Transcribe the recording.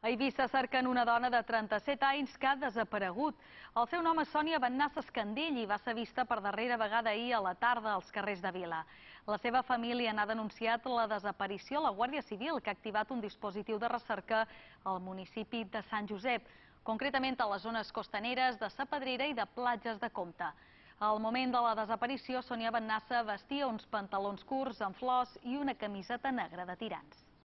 A Eivissa cerquen una dona de 37 anys que ha desaparegut. El seu nom és Sònia Bennassa Escandell i va ser vista per darrera vegada ahir a la tarda als carrers de Vila. La seva família n'ha denunciat la desaparició a la Guàrdia Civil, que ha activat un dispositiu de recerca al municipi de Sant Josep, concretament a les zones costaneres de Sa Pedrera i de Platges de Comte. Al moment de la desaparició, Sònia Bennassa vestia uns pantalons curts amb flors i una camiseta negra de tirants.